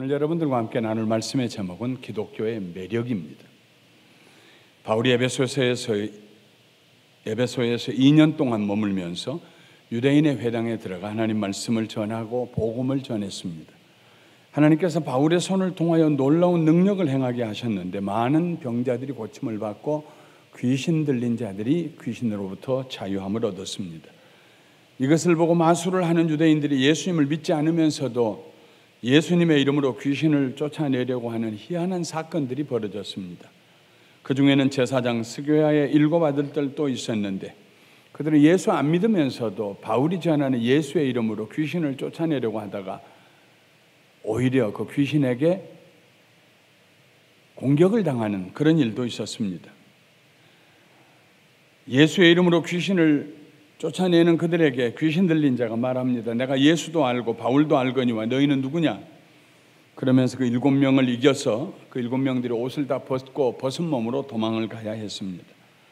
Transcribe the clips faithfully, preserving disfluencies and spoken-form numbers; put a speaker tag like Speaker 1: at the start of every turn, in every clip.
Speaker 1: 오늘 여러분들과 함께 나눌 말씀의 제목은 기독교의 매력입니다. 바울이 에베소서에서 에베소에서 이 년 동안 머물면서 유대인의 회당에 들어가 하나님 말씀을 전하고 복음을 전했습니다. 하나님께서 바울의 손을 통하여 놀라운 능력을 행하게 하셨는데 많은 병자들이 고침을 받고 귀신 들린 자들이 귀신으로부터 자유함을 얻었습니다. 이것을 보고 마술을 하는 유대인들이 예수님을 믿지 않으면서도 예수님의 이름으로 귀신을 쫓아내려고 하는 희한한 사건들이 벌어졌습니다. 그 중에는 제사장 스교야의 일곱 아들들도 있었는데 그들은 예수 안 믿으면서도 바울이 전하는 예수의 이름으로 귀신을 쫓아내려고 하다가 오히려 그 귀신에게 공격을 당하는 그런 일도 있었습니다. 예수의 이름으로 귀신을 쫓아내는 그들에게 귀신 들린 자가 말합니다. 내가 예수도 알고 바울도 알거니와 너희는 누구냐? 그러면서 그 일곱 명을 이겨서 그 일곱 명들이 옷을 다 벗고 벗은 몸으로 도망을 가야 했습니다.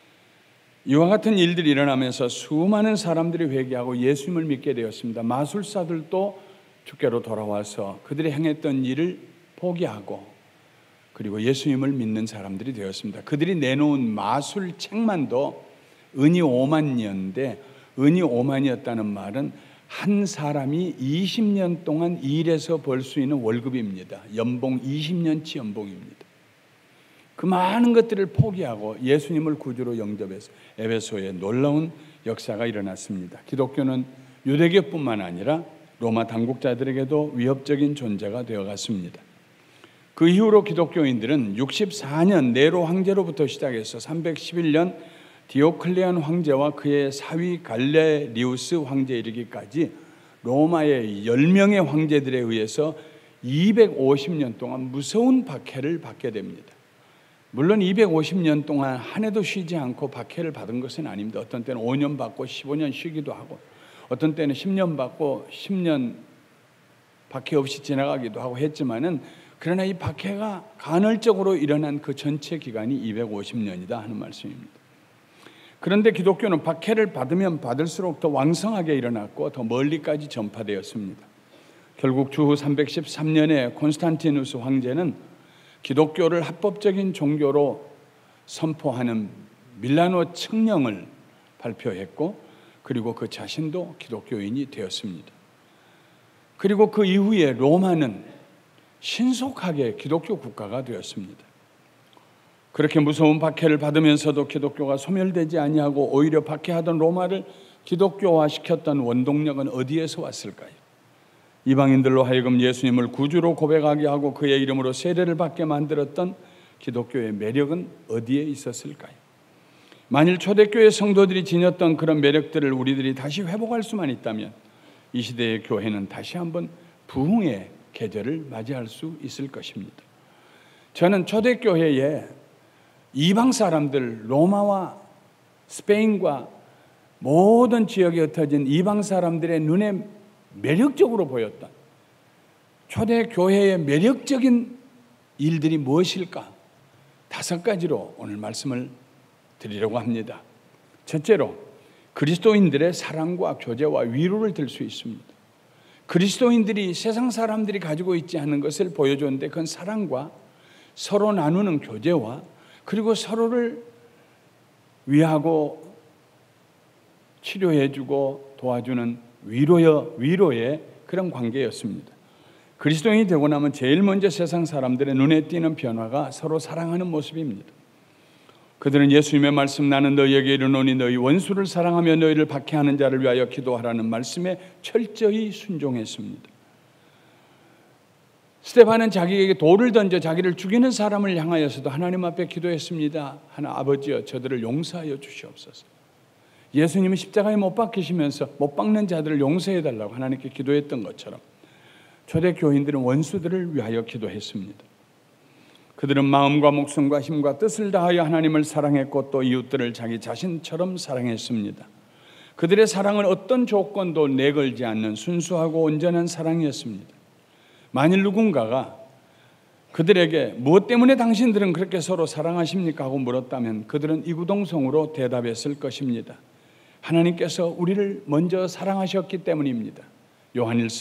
Speaker 1: 이와 같은 일들이 일어나면서 수많은 사람들이 회개하고 예수님을 믿게 되었습니다. 마술사들도 주께로 돌아와서 그들이 행했던 일을 포기하고 그리고 예수님을 믿는 사람들이 되었습니다. 그들이 내놓은 마술 책만도 은이 오만 년인데 은이 오만이었다는 말은 한 사람이 이십 년 동안 일해서 벌 수 있는 월급입니다. 연봉 이십 년치 연봉입니다. 그 많은 것들을 포기하고 예수님을 구주로 영접해서 에베소에 놀라운 역사가 일어났습니다. 기독교는 유대교뿐만 아니라 로마 당국자들에게도 위협적인 존재가 되어갔습니다. 그 이후로 기독교인들은 육십사 년 네로 황제로부터 시작해서 삼백십일 년 디오클레안 황제와 그의 사위 갈레리우스 황제에 이르기까지 로마의 열 명의 황제들에 의해서 이백오십 년 동안 무서운 박해를 받게 됩니다. 물론 이백오십 년 동안 한 해도 쉬지 않고 박해를 받은 것은 아닙니다. 어떤 때는 오 년 받고 십오 년 쉬기도 하고 어떤 때는 십 년 받고 십 년 박해 없이 지나가기도 하고 했지만은 그러나 이 박해가 간헐적으로 일어난 그 전체 기간이 이백오십 년이다 하는 말씀입니다. 그런데 기독교는 박해를 받으면 받을수록 더 왕성하게 일어났고 더 멀리까지 전파되었습니다. 결국 주후 삼백십삼 년에 콘스탄티누스 황제는 기독교를 합법적인 종교로 선포하는 밀라노 칙령을 발표했고 그리고 그 자신도 기독교인이 되었습니다. 그리고 그 이후에 로마는 신속하게 기독교 국가가 되었습니다. 그렇게 무서운 박해를 받으면서도 기독교가 소멸되지 아니하고 오히려 박해하던 로마를 기독교화시켰던 원동력은 어디에서 왔을까요? 이방인들로 하여금 예수님을 구주로 고백하게 하고 그의 이름으로 세례를 받게 만들었던 기독교의 매력은 어디에 있었을까요? 만일 초대교회 성도들이 지녔던 그런 매력들을 우리들이 다시 회복할 수만 있다면 이 시대의 교회는 다시 한번 부흥의 계절을 맞이할 수 있을 것입니다. 저는 초대교회에 이방 사람들, 로마와 스페인과 모든 지역에 흩어진 이방 사람들의 눈에 매력적으로 보였던 초대교회의 매력적인 일들이 무엇일까? 다섯 가지로 오늘 말씀을 드리려고 합니다. 첫째로 그리스도인들의 사랑과 교제와 위로를 들 수 있습니다. 그리스도인들이 세상 사람들이 가지고 있지 않은 것을 보여줬는데 그건 사랑과 서로 나누는 교제와 그리고 서로를 위하고 치료해주고 도와주는 위로의, 위로의 그런 관계였습니다. 그리스도인이 되고 나면 제일 먼저 세상 사람들의 눈에 띄는 변화가 서로 사랑하는 모습입니다. 그들은 예수님의 말씀 나는 너희에게 이르노니 너희 원수를 사랑하며 너희를 박해하는 자를 위하여 기도하라는 말씀에 철저히 순종했습니다. 스데반은 자기에게 돌을 던져 자기를 죽이는 사람을 향하여서도 하나님 앞에 기도했습니다. 하나 아버지여 저들을 용서하여 주시옵소서. 예수님은 십자가에 못 박히시면서 못 박는 자들을 용서해 달라고 하나님께 기도했던 것처럼 초대교인들은 원수들을 위하여 기도했습니다. 그들은 마음과 목숨과 힘과 뜻을 다하여 하나님을 사랑했고 또 이웃들을 자기 자신처럼 사랑했습니다. 그들의 사랑은 어떤 조건도 내걸지 않는 순수하고 온전한 사랑이었습니다. 만일 누군가가 그들에게 무엇 때문에 당신들은 그렇게 서로 사랑하십니까? 하고 물었다면 그들은 이구동성으로 대답했을 것입니다. 하나님께서 우리를 먼저 사랑하셨기 때문입니다. 요한일서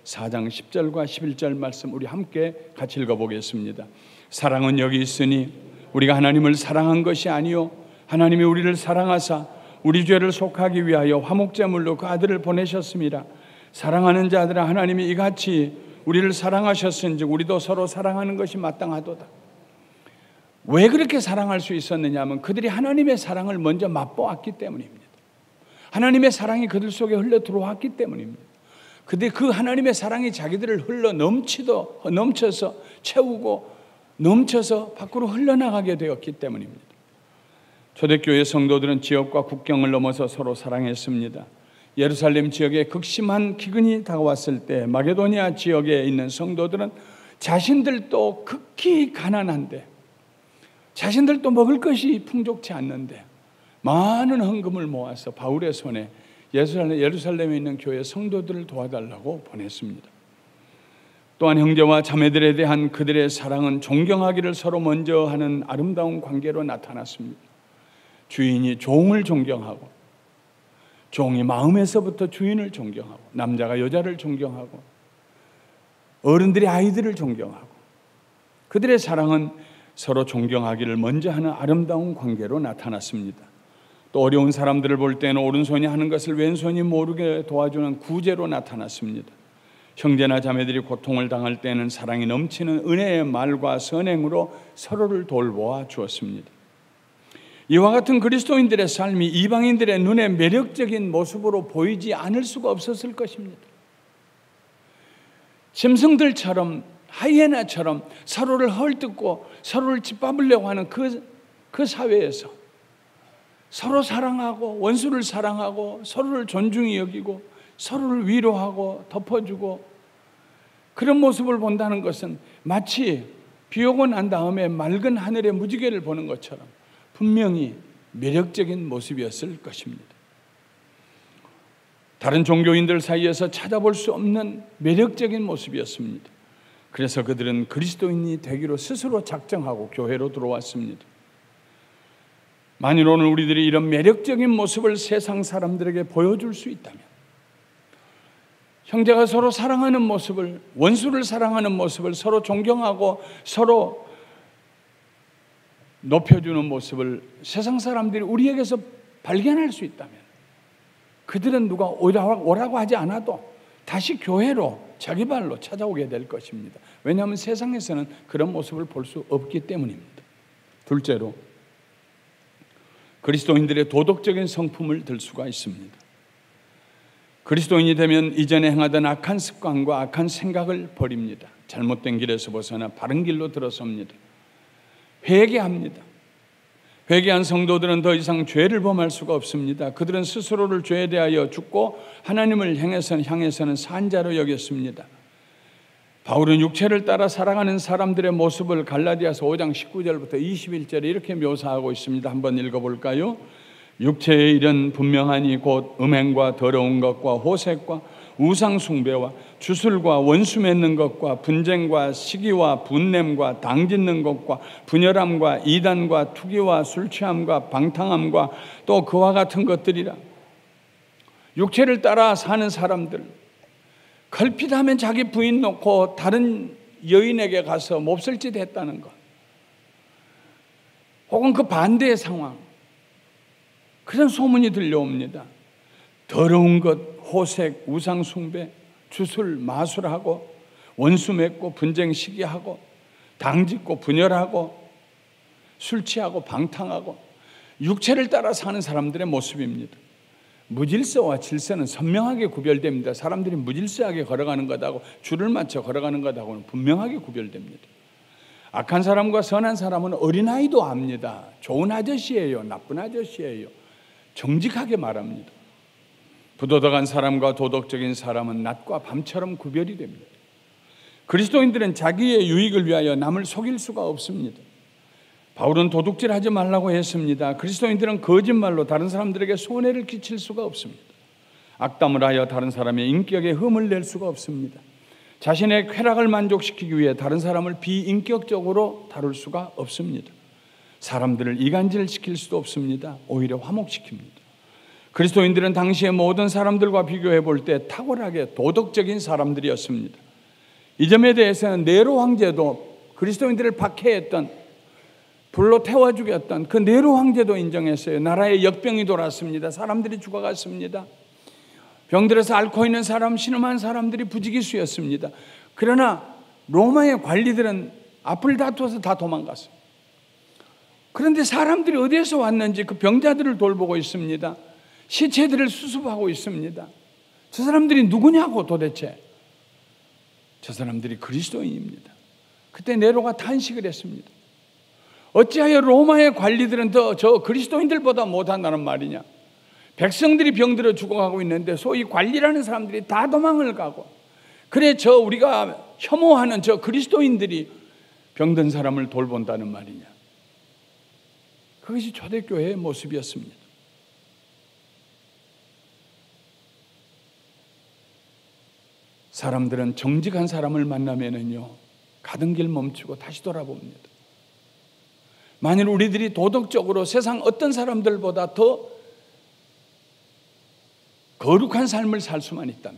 Speaker 1: 사 장 십 절과 십일 절 말씀 우리 함께 같이 읽어보겠습니다. 사랑은 여기 있으니 우리가 하나님을 사랑한 것이 아니요 하나님이 우리를 사랑하사 우리 죄를 속하기 위하여 화목제물로 그 아들을 보내셨습니다. 사랑하는 자들아 하나님이 이같이 우리를 사랑하셨은즉 우리도 서로 사랑하는 것이 마땅하도다. 왜 그렇게 사랑할 수 있었느냐 하면 그들이 하나님의 사랑을 먼저 맛보았기 때문입니다. 하나님의 사랑이 그들 속에 흘러 들어왔기 때문입니다. 그런데 그 하나님의 사랑이 자기들을 흘러 넘치도 넘쳐서 채우고 넘쳐서 밖으로 흘러나가게 되었기 때문입니다. 초대교회 성도들은 지역과 국경을 넘어서 서로 사랑했습니다. 예루살렘 지역에 극심한 기근이 다가왔을 때 마게도니아 지역에 있는 성도들은 자신들도 극히 가난한데 자신들도 먹을 것이 풍족치 않는데 많은 헌금을 모아서 바울의 손에 예루살렘, 예루살렘에 있는 교회 성도들을 도와달라고 보냈습니다. 또한 형제와 자매들에 대한 그들의 사랑은 존경하기를 서로 먼저 하는 아름다운 관계로 나타났습니다. 주인이 종을 존경하고 종이 마음에서부터 주인을 존경하고 남자가 여자를 존경하고 어른들이 아이들을 존경하고 그들의 사랑은 서로 존경하기를 먼저 하는 아름다운 관계로 나타났습니다. 또 어려운 사람들을 볼 때는 오른손이 하는 것을 왼손이 모르게 도와주는 구제로 나타났습니다. 형제나 자매들이 고통을 당할 때는 사랑이 넘치는 은혜의 말과 선행으로 서로를 돌보아 주었습니다. 이와 같은 그리스도인들의 삶이 이방인들의 눈에 매력적인 모습으로 보이지 않을 수가 없었을 것입니다. 짐승들처럼 하이에나처럼 서로를 헐뜯고 서로를 짓밟으려고 하는 그, 그 사회에서 서로 사랑하고 원수를 사랑하고 서로를 존중히 여기고 서로를 위로하고 덮어주고 그런 모습을 본다는 것은 마치 비 오고 난 다음에 맑은 하늘의 무지개를 보는 것처럼 분명히 매력적인 모습이었을 것입니다. 다른 종교인들 사이에서 찾아볼 수 없는 매력적인 모습이었습니다. 그래서 그들은 그리스도인이 되기로 스스로 작정하고 교회로 들어왔습니다. 만일 오늘 우리들이 이런 매력적인 모습을 세상 사람들에게 보여줄 수 있다면 형제가 서로 사랑하는 모습을, 원수를 사랑하는 모습을, 서로 존경하고 서로 높여주는 모습을 세상 사람들이 우리에게서 발견할 수 있다면 그들은 누가 오라고 하지 않아도 다시 교회로 자기 발로 찾아오게 될 것입니다. 왜냐하면 세상에서는 그런 모습을 볼 수 없기 때문입니다. 둘째로 그리스도인들의 도덕적인 성품을 들 수가 있습니다. 그리스도인이 되면 이전에 행하던 악한 습관과 악한 생각을 버립니다. 잘못된 길에서 벗어나 바른 길로 들어섭니다. 회개합니다. 회개한 성도들은 더 이상 죄를 범할 수가 없습니다. 그들은 스스로를 죄에 대하여 죽고 하나님을 향해서는, 향해서는 산자로 여겼습니다. 바울은 육체를 따라 살아가는 사람들의 모습을 갈라디아서 오 장 십구 절부터 이십일 절에 이렇게 묘사하고 있습니다. 한번 읽어볼까요? 육체의 일은 분명하니 곧 음행과 더러운 것과 호색과 우상 숭배와 주술과 원수 맺는 것과 분쟁과 시기와 분냄과 당짓는 것과 분열함과 이단과 투기와 술취함과 방탕함과 또 그와 같은 것들이라. 육체를 따라 사는 사람들, 걸핏하면 자기 부인 놓고 다른 여인에게 가서 몹쓸 짓 했다는 것, 혹은 그 반대의 상황, 그런 소문이 들려옵니다. 더러운 것, 호색, 우상숭배, 주술, 마술하고 원수 맺고 분쟁 시기하고 당짓고 분열하고 술 취하고 방탕하고 육체를 따라 사는 사람들의 모습입니다. 무질서와 질서는 선명하게 구별됩니다. 사람들이 무질서하게 걸어가는 것하고 줄을 맞춰 걸어가는 것하고는 분명하게 구별됩니다. 악한 사람과 선한 사람은 어린아이도 압니다. 좋은 아저씨예요, 나쁜 아저씨예요. 정직하게 말합니다. 부도덕한 사람과 도덕적인 사람은 낮과 밤처럼 구별이 됩니다. 그리스도인들은 자기의 유익을 위하여 남을 속일 수가 없습니다. 바울은 도둑질하지 말라고 했습니다. 그리스도인들은 거짓말로 다른 사람들에게 손해를 끼칠 수가 없습니다. 악담을 하여 다른 사람의 인격에 흠을 낼 수가 없습니다. 자신의 쾌락을 만족시키기 위해 다른 사람을 비인격적으로 다룰 수가 없습니다. 사람들을 이간질시킬 수도 없습니다. 오히려 화목시킵니다. 그리스도인들은 당시의 모든 사람들과 비교해 볼 때 탁월하게 도덕적인 사람들이었습니다. 이 점에 대해서는 네로 황제도 그리스도인들을 박해했던, 불로 태워 죽였던 그 네로 황제도 인정했어요. 나라에 역병이 돌았습니다. 사람들이 죽어갔습니다. 병들어서 앓고 있는 사람, 신음한 사람들이 부지기수였습니다. 그러나 로마의 관리들은 앞을 다투어서 다 도망갔어요. 그런데 사람들이 어디에서 왔는지 그 병자들을 돌보고 있습니다. 시체들을 수습하고 있습니다. 저 사람들이 누구냐고 도대체. 저 사람들이 그리스도인입니다. 그때 네로가 탄식을 했습니다. 어찌하여 로마의 관리들은 더 저 그리스도인들보다 못한다는 말이냐. 백성들이 병들어 죽어가고 있는데 소위 관리라는 사람들이 다 도망을 가고, 그래 저 우리가 혐오하는 저 그리스도인들이 병든 사람을 돌본다는 말이냐. 그것이 초대교회의 모습이었습니다. 사람들은 정직한 사람을 만나면은요, 가던 길 멈추고 다시 돌아봅니다. 만일 우리들이 도덕적으로 세상 어떤 사람들보다 더 거룩한 삶을 살 수만 있다면,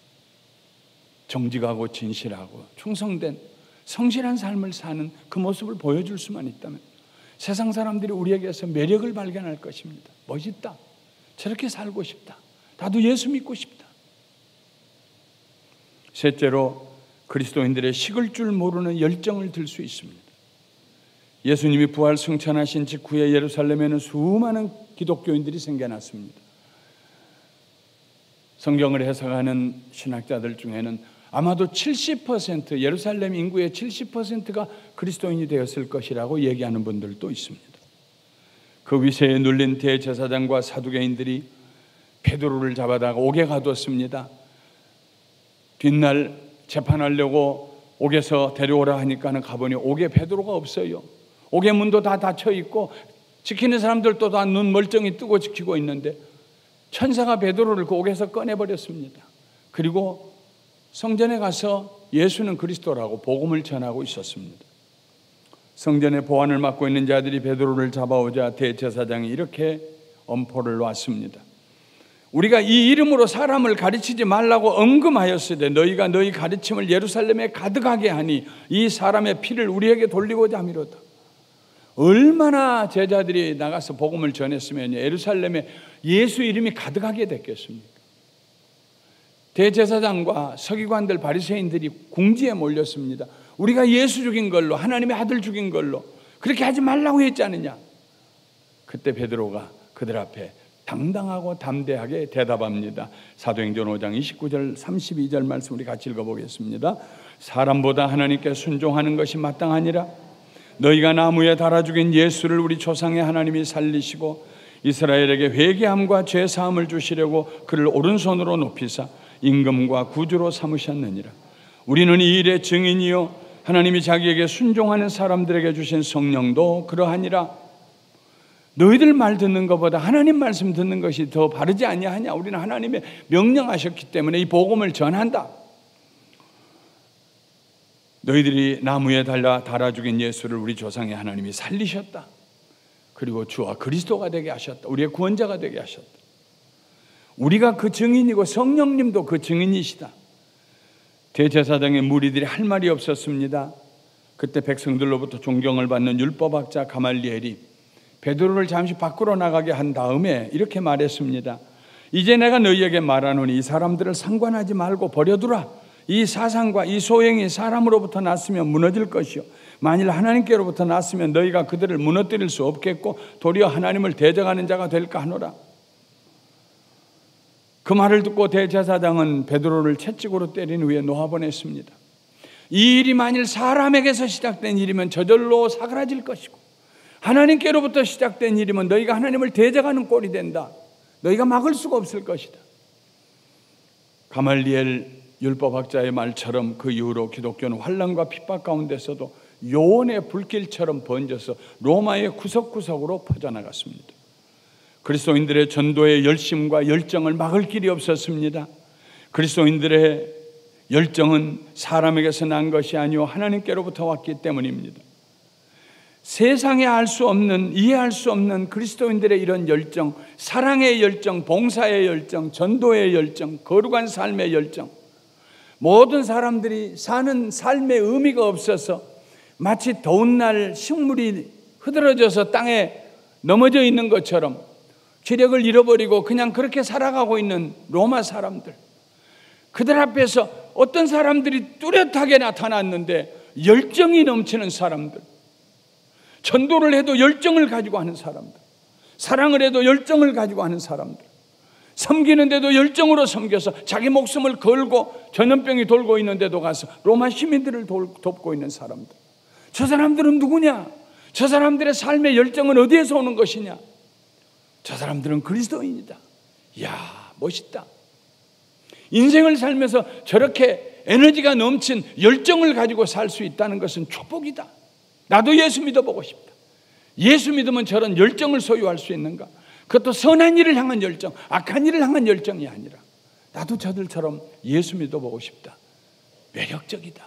Speaker 1: 정직하고 진실하고 충성된 성실한 삶을 사는 그 모습을 보여줄 수만 있다면 세상 사람들이 우리에게서 매력을 발견할 것입니다. 멋있다. 저렇게 살고 싶다. 나도 예수 믿고 싶다. 셋째로, 그리스도인들의 식을 줄 모르는 열정을 들 수 있습니다. 예수님이 부활 승천하신 직후에 예루살렘에는 수많은 기독교인들이 생겨났습니다. 성경을 해석하는 신학자들 중에는 아마도 칠십 퍼센트, 예루살렘 인구의 칠십 퍼센트가 그리스도인이 되었을 것이라고 얘기하는 분들도 있습니다. 그 위세에 눌린 대제사장과 사두개인들이 베드로를 잡아다가 옥에 가두었습니다. 뒷날 재판하려고 옥에서 데려오라 하니까는 가보니 옥에 베드로가 없어요. 옥의 문도 다 닫혀 있고 지키는 사람들도 다 눈 멀쩡히 뜨고 지키고 있는데 천사가 베드로를 그 옥에서 꺼내버렸습니다. 그리고 성전에 가서 예수는 그리스도라고 복음을 전하고 있었습니다. 성전의 보안을 맡고 있는 자들이 베드로를 잡아오자 대제사장이 이렇게 엄포를 놨습니다. 우리가 이 이름으로 사람을 가르치지 말라고 언금하였으되 너희가 너희 가르침을 예루살렘에 가득하게 하니 이 사람의 피를 우리에게 돌리고자 함이로다. 얼마나 제자들이 나가서 복음을 전했으면 예루살렘에 예수 이름이 가득하게 됐겠습니까? 대제사장과 서기관들, 바리새인들이 궁지에 몰렸습니다. 우리가 예수 죽인 걸로, 하나님의 아들 죽인 걸로 그렇게 하지 말라고 했지 않느냐. 그때 베드로가 그들 앞에 당당하고 담대하게 대답합니다. 사도행전 오 장 이십구 절 삼십이 절 말씀 우리 같이 읽어보겠습니다. 사람보다 하나님께 순종하는 것이 마땅하니라. 너희가 나무에 달아 죽인 예수를 우리 조상의 하나님이 살리시고 이스라엘에게 회개함과 죄 사함을 주시려고 그를 오른손으로 높이사 임금과 구주로 삼으셨느니라. 우리는 이 일의 증인이요 하나님이 자기에게 순종하는 사람들에게 주신 성령도 그러하니라. 너희들 말 듣는 것보다 하나님 말씀 듣는 것이 더 바르지 아니하냐. 우리는 하나님의 명령하셨기 때문에 이 복음을 전한다. 너희들이 나무에 달라 달아 죽인 예수를 우리 조상의 하나님이 살리셨다. 그리고 주와 그리스도가 되게 하셨다. 우리의 구원자가 되게 하셨다. 우리가 그 증인이고 성령님도 그 증인이시다. 대제사장의 무리들이 할 말이 없었습니다. 그때 백성들로부터 존경을 받는 율법학자 가말리엘이 베드로를 잠시 밖으로 나가게 한 다음에 이렇게 말했습니다. 이제 내가 너희에게 말하노니 이 사람들을 상관하지 말고 버려두라. 이 사상과 이 소행이 사람으로부터 났으면 무너질 것이요 만일 하나님께로부터 났으면 너희가 그들을 무너뜨릴 수 없겠고 도리어 하나님을 대적하는 자가 될까 하노라. 그 말을 듣고 대제사장은 베드로를 채찍으로 때린 후에 놓아보냈습니다. 이 일이 만일 사람에게서 시작된 일이면 저절로 사그라질 것이고 하나님께로부터 시작된 일이면 너희가 하나님을 대적하는 꼴이 된다. 너희가 막을 수가 없을 것이다. 가말리엘 율법학자의 말처럼 그 이후로 기독교는 환난과 핍박 가운데서도 요원의 불길처럼 번져서 로마의 구석구석으로 퍼져나갔습니다. 그리스도인들의 전도의 열심과 열정을 막을 길이 없었습니다. 그리스도인들의 열정은 사람에게서 난 것이 아니오 하나님께로부터 왔기 때문입니다. 세상에 알 수 없는, 이해할 수 없는 그리스도인들의 이런 열정, 사랑의 열정, 봉사의 열정, 전도의 열정, 거룩한 삶의 열정, 모든 사람들이 사는 삶의 의미가 없어서 마치 더운 날 식물이 흐드러져서 땅에 넘어져 있는 것처럼 기력을 잃어버리고 그냥 그렇게 살아가고 있는 로마 사람들, 그들 앞에서 어떤 사람들이 뚜렷하게 나타났는데 열정이 넘치는 사람들, 전도를 해도 열정을 가지고 하는 사람들, 사랑을 해도 열정을 가지고 하는 사람들, 섬기는데도 열정으로 섬겨서 자기 목숨을 걸고 전염병이 돌고 있는데도 가서 로마 시민들을 돕고 있는 사람들. 저 사람들은 누구냐? 저 사람들의 삶의 열정은 어디에서 오는 것이냐? 저 사람들은 그리스도인이다. 이야, 멋있다. 인생을 살면서 저렇게 에너지가 넘친 열정을 가지고 살 수 있다는 것은 축복이다. 나도 예수 믿어보고 싶다. 예수 믿으면 저런 열정을 소유할 수 있는가? 그것도 선한 일을 향한 열정, 악한 일을 향한 열정이 아니라 나도 저들처럼 예수 믿어보고 싶다. 매력적이다.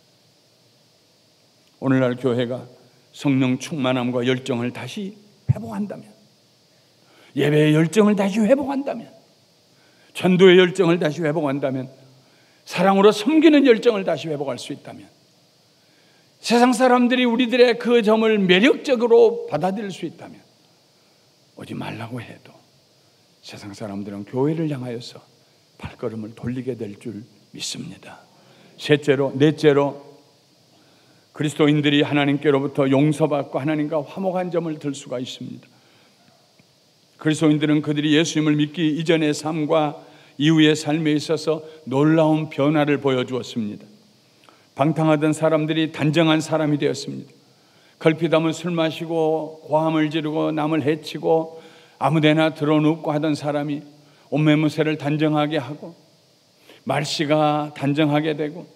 Speaker 1: 오늘날 교회가 성령 충만함과 열정을 다시 회복한다면, 예배의 열정을 다시 회복한다면, 전도의 열정을 다시 회복한다면, 사랑으로 섬기는 열정을 다시 회복할 수 있다면, 세상 사람들이 우리들의 그 점을 매력적으로 받아들일 수 있다면, 오지 말라고 해도 세상 사람들은 교회를 향하여서 발걸음을 돌리게 될 줄 믿습니다. 셋째로, 넷째로, 그리스도인들이 하나님께로부터 용서받고 하나님과 화목한 점을 들 수가 있습니다. 그리스도인들은 그들이 예수님을 믿기 이전의 삶과 이후의 삶에 있어서 놀라운 변화를 보여주었습니다. 방탕하던 사람들이 단정한 사람이 되었습니다. 걸핏하면 술 마시고 고함을 지르고 남을 해치고 아무데나 드러눕고 하던 사람이 옷매무새를 단정하게 하고 말씨가 단정하게 되고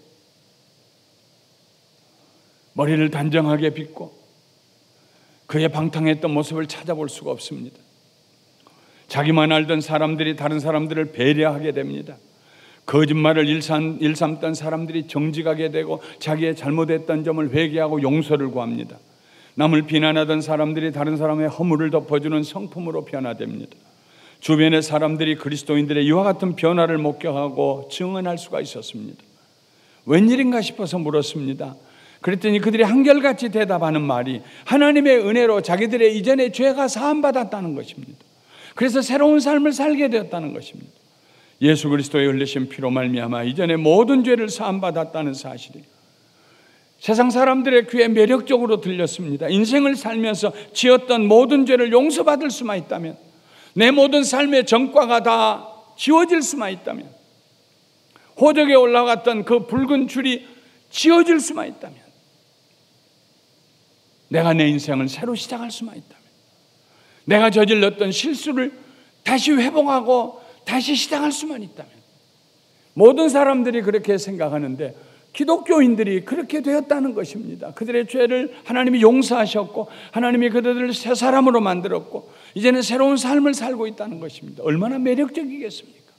Speaker 1: 머리를 단정하게 빗고 그의 방탕했던 모습을 찾아볼 수가 없습니다. 자기만 알던 사람들이 다른 사람들을 배려하게 됩니다. 거짓말을 일삼, 일삼던 사람들이 정직하게 되고 자기의 잘못했던 점을 회개하고 용서를 구합니다. 남을 비난하던 사람들이 다른 사람의 허물을 덮어주는 성품으로 변화됩니다. 주변의 사람들이 그리스도인들의 이와 같은 변화를 목격하고 증언할 수가 있었습니다. 웬일인가 싶어서 물었습니다. 그랬더니 그들이 한결같이 대답하는 말이 하나님의 은혜로 자기들의 이전의 죄가 사함받았다는 것입니다. 그래서 새로운 삶을 살게 되었다는 것입니다. 예수 그리스도의 흘리신 피로 말미암아 이전의 모든 죄를 사함받았다는 사실이 세상 사람들의 귀에 매력적으로 들렸습니다. 인생을 살면서 지었던 모든 죄를 용서받을 수만 있다면, 내 모든 삶의 전과가 다 지워질 수만 있다면, 호적에 올라갔던 그 붉은 줄이 지워질 수만 있다면, 내가 내 인생을 새로 시작할 수만 있다면, 내가 저질렀던 실수를 다시 회복하고 다시 시작할 수만 있다면, 모든 사람들이 그렇게 생각하는데 기독교인들이 그렇게 되었다는 것입니다. 그들의 죄를 하나님이 용서하셨고 하나님이 그들을 새 사람으로 만들었고 이제는 새로운 삶을 살고 있다는 것입니다. 얼마나 매력적이겠습니까?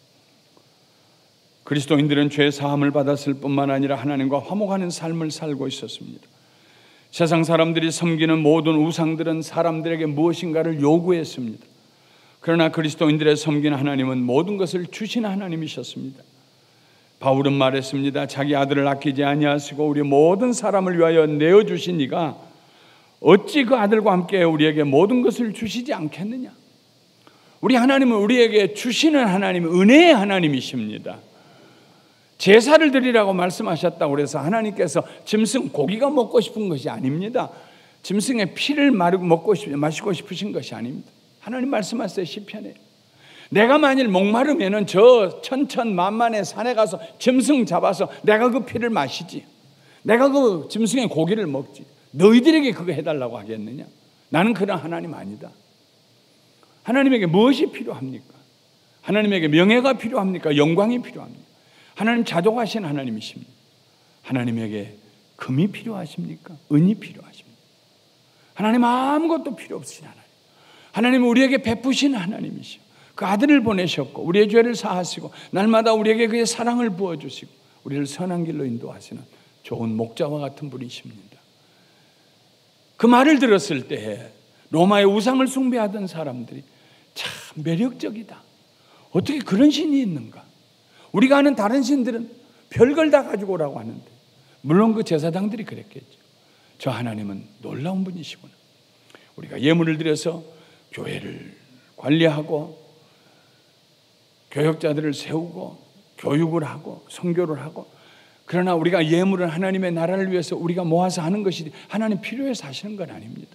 Speaker 1: 그리스도인들은 죄 사함을 받았을 뿐만 아니라 하나님과 화목하는 삶을 살고 있었습니다. 세상 사람들이 섬기는 모든 우상들은 사람들에게 무엇인가를 요구했습니다. 그러나 그리스도인들의 섬기는 하나님은 모든 것을 주신 하나님이셨습니다. 바울은 말했습니다. 자기 아들을 아끼지 아니하시고 우리 모든 사람을 위하여 내어주신 이가 어찌 그 아들과 함께 우리에게 모든 것을 주시지 않겠느냐. 우리 하나님은 우리에게 주시는 하나님, 은혜의 하나님이십니다. 제사를 드리라고 말씀하셨다고 그래서 하나님께서 짐승 고기가 먹고 싶은 것이 아닙니다. 짐승의 피를 먹고 싶, 마시고 싶으신 것이 아닙니다. 하나님 말씀하세요. 시편에 내가 만일 목마르면은 저 천천만만의 산에 가서 짐승 잡아서 내가 그 피를 마시지, 내가 그 짐승의 고기를 먹지, 너희들에게 그거 해달라고 하겠느냐? 나는 그런 하나님 아니다. 하나님에게 무엇이 필요합니까? 하나님에게 명예가 필요합니까? 영광이 필요합니까? 하나님 자족하신 하나님이십니다. 하나님에게 금이 필요하십니까? 은이 필요하십니까? 하나님 아무것도 필요 없으신 하나님. 하나님은 우리에게 베푸신 하나님이시오. 그 아들을 보내셨고 우리의 죄를 사하시고 날마다 우리에게 그의 사랑을 부어주시고 우리를 선한 길로 인도하시는 좋은 목자와 같은 분이십니다. 그 말을 들었을 때에 로마의 우상을 숭배하던 사람들이 참 매력적이다. 어떻게 그런 신이 있는가? 우리가 아는 다른 신들은 별걸 다 가지고 오라고 하는데, 물론 그 제사장들이 그랬겠죠. 저 하나님은 놀라운 분이시구나. 우리가 예물을 드려서 교회를 관리하고 교역자들을 세우고 교육을 하고 선교를 하고, 그러나 우리가 예물은 하나님의 나라를 위해서 우리가 모아서 하는 것이 하나님 필요해서 하시는 건 아닙니다.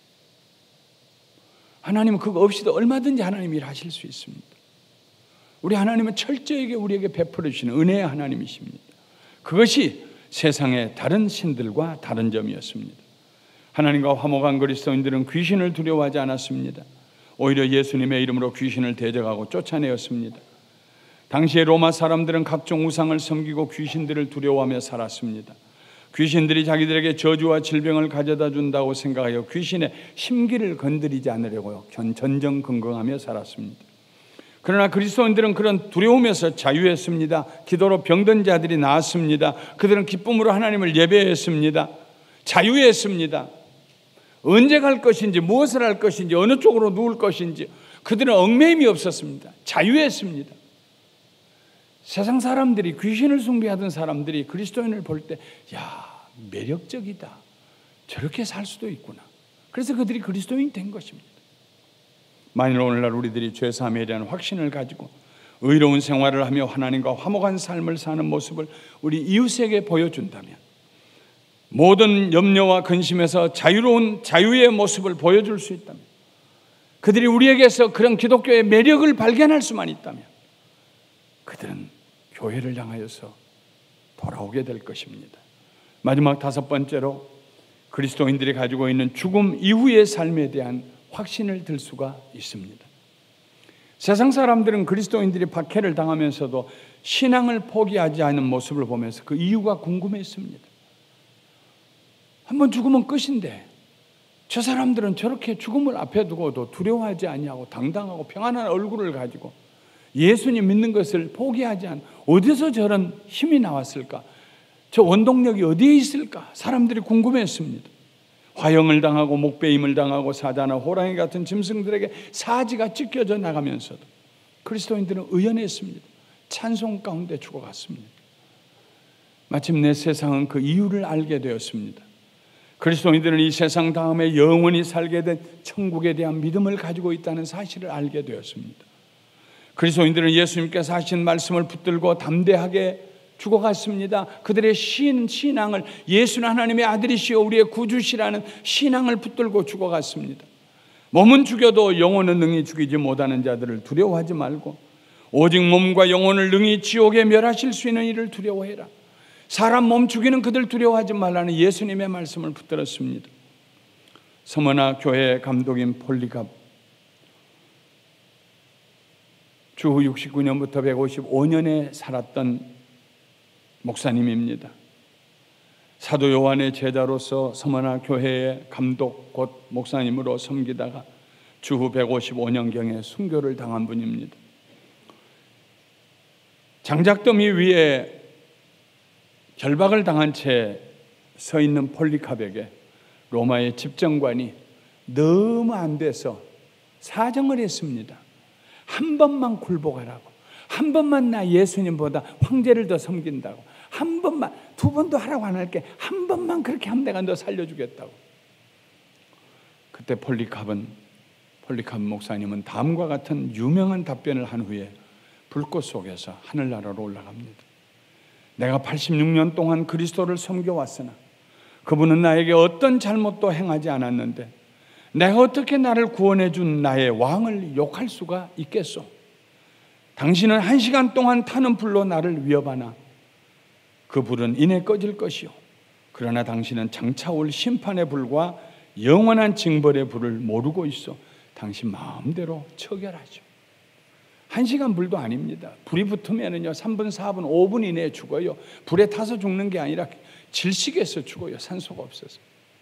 Speaker 1: 하나님은 그거 없이도 얼마든지 하나님 일하실 수 있습니다. 우리 하나님은 철저하게 우리에게 베풀어 주시는 은혜의 하나님이십니다. 그것이 세상의 다른 신들과 다른 점이었습니다. 하나님과 화목한 그리스도인들은 귀신을 두려워하지 않았습니다. 오히려 예수님의 이름으로 귀신을 대적하고 쫓아내었습니다. 당시에 로마 사람들은 각종 우상을 섬기고 귀신들을 두려워하며 살았습니다. 귀신들이 자기들에게 저주와 질병을 가져다 준다고 생각하여 귀신의 심기를 건드리지 않으려고 전전긍긍하며 살았습니다. 그러나 그리스도인들은 그런 두려움에서 자유했습니다. 기도로 병든 자들이 나았습니다. 그들은 기쁨으로 하나님을 예배했습니다. 자유했습니다. 언제 갈 것인지, 무엇을 할 것인지, 어느 쪽으로 누울 것인지 그들은 얽매임이 없었습니다. 자유했습니다. 세상 사람들이, 귀신을 숭배하던 사람들이 그리스도인을 볼 때, 야, 매력적이다. 저렇게 살 수도 있구나. 그래서 그들이 그리스도인이 된 것입니다. 만일 오늘날 우리들이 죄사함에 대한 확신을 가지고 의로운 생활을 하며 하나님과 화목한 삶을 사는 모습을 우리 이웃에게 보여준다면, 모든 염려와 근심에서 자유로운 자유의 모습을 보여줄 수 있다면, 그들이 우리에게서 그런 기독교의 매력을 발견할 수만 있다면 그들은 교회를 향하여서 돌아오게 될 것입니다. 마지막 다섯 번째로, 그리스도인들이 가지고 있는 죽음 이후의 삶에 대한 확신을 들 수가 있습니다. 세상 사람들은 그리스도인들이 박해를 당하면서도 신앙을 포기하지 않는 모습을 보면서 그 이유가 궁금했습니다. 한번 죽으면 끝인데 저 사람들은 저렇게 죽음을 앞에 두고도 두려워하지 아니하고 당당하고 평안한 얼굴을 가지고 예수님 믿는 것을 포기하지 않, 어디서 저런 힘이 나왔을까? 저 원동력이 어디에 있을까? 사람들이 궁금했습니다. 화형을 당하고 목베임을 당하고 사자나 호랑이 같은 짐승들에게 사지가 찢겨져 나가면서도 그리스도인들은 의연했습니다. 찬송 가운데 죽어갔습니다. 마침내 세상은 그 이유를 알게 되었습니다. 그리스도인들은 이 세상 다음에 영원히 살게 된 천국에 대한 믿음을 가지고 있다는 사실을 알게 되었습니다. 그리스도인들은 예수님께서 하신 말씀을 붙들고 담대하게 죽어갔습니다. 그들의 신, 신앙을, 예수는 하나님의 아들이시오 우리의 구주시라는 신앙을 붙들고 죽어갔습니다. 몸은 죽여도 영혼은 능히 죽이지 못하는 자들을 두려워하지 말고 오직 몸과 영혼을 능히 지옥에 멸하실 수 있는 이를 두려워해라. 사람 몸 죽이는 그들 두려워하지 말라는 예수님의 말씀을 붙들었습니다. 서머나 교회 감독인 폴리갑, 주후 육십구 년부터 백오십오 년에 살았던 목사님입니다. 사도 요한의 제자로서 서머나 교회의 감독 곧 목사님으로 섬기다가 주후 백오십오 년경에 순교를 당한 분입니다. 장작더미 위에 결박을 당한 채 서 있는 폴리캅에게 로마의 집정관이 너무 안 돼서 사정을 했습니다. 한 번만 굴복하라고, 한 번만 나 예수님보다 황제를 더 섬긴다고, 한 번만, 두 번도 하라고 안 할게, 한 번만 그렇게 하면 내가 너 살려주겠다고. 그때 폴리캅은 폴리캅 목사님은 다음과 같은 유명한 답변을 한 후에 불꽃 속에서 하늘나라로 올라갑니다. 내가 팔십육 년 동안 그리스도를 섬겨왔으나 그분은 나에게 어떤 잘못도 행하지 않았는데 내가 어떻게 나를 구원해 준 나의 왕을 욕할 수가 있겠소? 당신은 한 시간 동안 타는 불로 나를 위협하나 그 불은 이내 꺼질 것이요, 그러나 당신은 장차 올 심판의 불과 영원한 징벌의 불을 모르고 있어 당신 마음대로 처결하죠. 한 시간 불도 아닙니다. 불이 붙으면은요 삼 분, 사 분, 오 분 이내에 죽어요. 불에 타서 죽는 게 아니라 질식해서 죽어요. 산소가 없어서.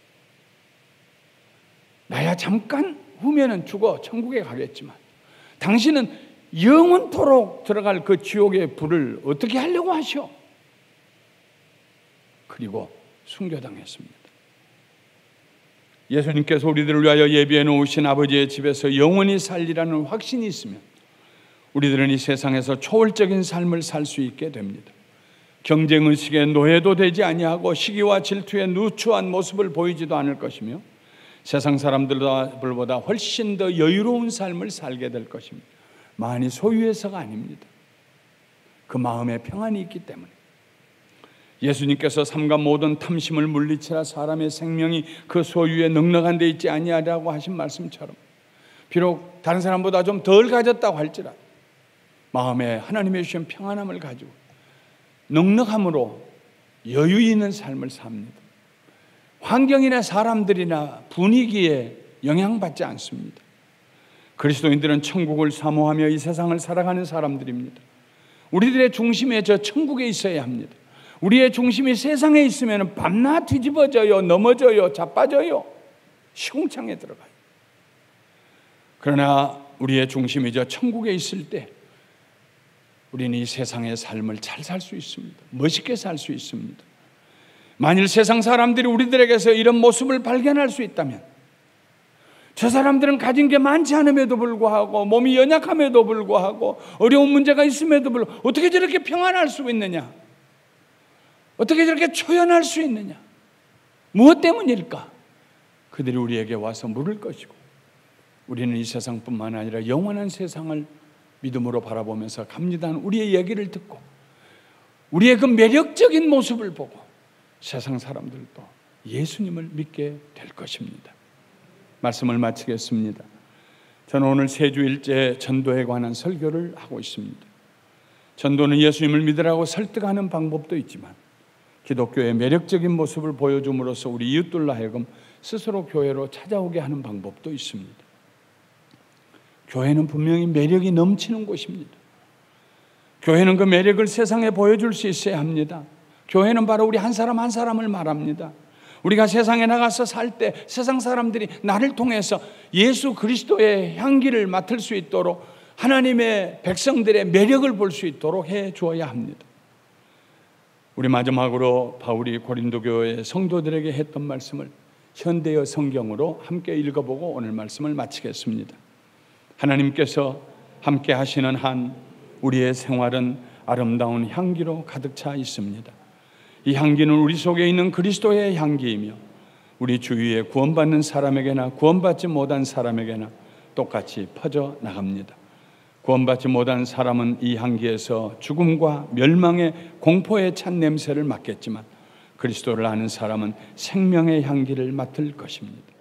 Speaker 1: 나야 잠깐 후면은 죽어 천국에 가겠지만 당신은 영원토록 들어갈 그 지옥의 불을 어떻게 하려고 하셔? 그리고 순교당했습니다. 예수님께서 우리들을 위하여 예비해 놓으신 아버지의 집에서 영원히 살리라는 확신이 있으면 우리들은 이 세상에서 초월적인 삶을 살 수 있게 됩니다. 경쟁의식의 노예도 되지 아니하고 시기와 질투에 누추한 모습을 보이지도 않을 것이며 세상 사람들보다 훨씬 더 여유로운 삶을 살게 될 것입니다. 많이 소유해서가 아닙니다. 그 마음에 평안이 있기 때문에. 예수님께서 삼가 모든 탐심을 물리치라 사람의 생명이 그 소유에 넉넉한 데 있지 아니하라고 하신 말씀처럼 비록 다른 사람보다 좀 덜 가졌다고 할지라도 마음에 하나님의 주신 평안함을 가지고 넉넉함으로 여유 있는 삶을 삽니다. 환경이나 사람들이나 분위기에 영향받지 않습니다. 그리스도인들은 천국을 사모하며 이 세상을 살아가는 사람들입니다. 우리들의 중심에 저 천국에 있어야 합니다. 우리의 중심이 세상에 있으면 밤낮 뒤집어져요, 넘어져요, 자빠져요, 시궁창에 들어가요. 그러나 우리의 중심이 저 천국에 있을 때 우리는 이 세상의 삶을 잘 살 수 있습니다. 멋있게 살 수 있습니다. 만일 세상 사람들이 우리들에게서 이런 모습을 발견할 수 있다면 저 사람들은 가진 게 많지 않음에도 불구하고 몸이 연약함에도 불구하고 어려운 문제가 있음에도 불구하고 어떻게 저렇게 평안할 수 있느냐, 어떻게 저렇게 초연할 수 있느냐, 무엇 때문일까? 그들이 우리에게 와서 물을 것이고 우리는 이 세상뿐만 아니라 영원한 세상을 믿음으로 바라보면서 갑니다는 우리의 얘기를 듣고 우리의 그 매력적인 모습을 보고 세상 사람들도 예수님을 믿게 될 것입니다. 말씀을 마치겠습니다. 저는 오늘 세 주일째 전도에 관한 설교를 하고 있습니다. 전도는 예수님을 믿으라고 설득하는 방법도 있지만 기독교의 매력적인 모습을 보여줌으로써 우리 이웃들로 하여금 스스로 교회로 찾아오게 하는 방법도 있습니다. 교회는 분명히 매력이 넘치는 곳입니다. 교회는 그 매력을 세상에 보여줄 수 있어야 합니다. 교회는 바로 우리 한 사람 한 사람을 말합니다. 우리가 세상에 나가서 살 때 세상 사람들이 나를 통해서 예수 그리스도의 향기를 맡을 수 있도록 하나님의 백성들의 매력을 볼 수 있도록 해 주어야 합니다. 우리 마지막으로 바울이 고린도 교회 성도들에게 했던 말씀을 현대의 성경으로 함께 읽어보고 오늘 말씀을 마치겠습니다. 하나님께서 함께 하시는 한 우리의 생활은 아름다운 향기로 가득 차 있습니다. 이 향기는 우리 속에 있는 그리스도의 향기이며 우리 주위에 구원받는 사람에게나 구원받지 못한 사람에게나 똑같이 퍼져 나갑니다. 구원받지 못한 사람은 이 향기에서 죽음과 멸망의 공포에 찬 냄새를 맡겠지만 그리스도를 아는 사람은 생명의 향기를 맡을 것입니다.